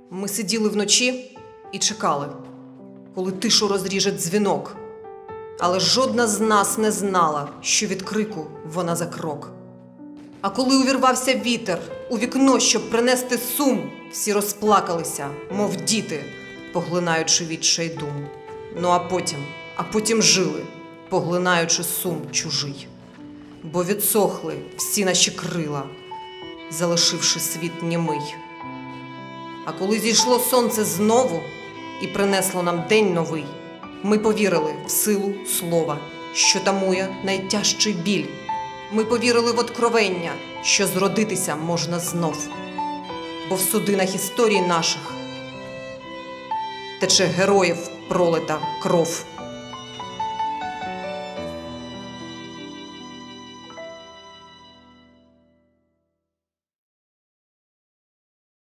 Ми сиділи вночі і чекали, коли тишу розріже дзвінок. Але жодна з нас не знала, що від крику вона за крок. А коли увірвався вітер у вікно, щоб принести сум, всі розплакалися, мов діти, поглинаючи відчай дум. Ну а потім жили, поглинаючи сум чужий. Бо відсохли всі наші крила, залишивши світ німий. А коли зійшло сонце знову і принесло нам день новий, ми повірили в силу слова, що тамує найтяжчий біль. Ми повірили в откровення, що зродитися можна знов. Бо в судинах історій наших тече героїв пролита кров.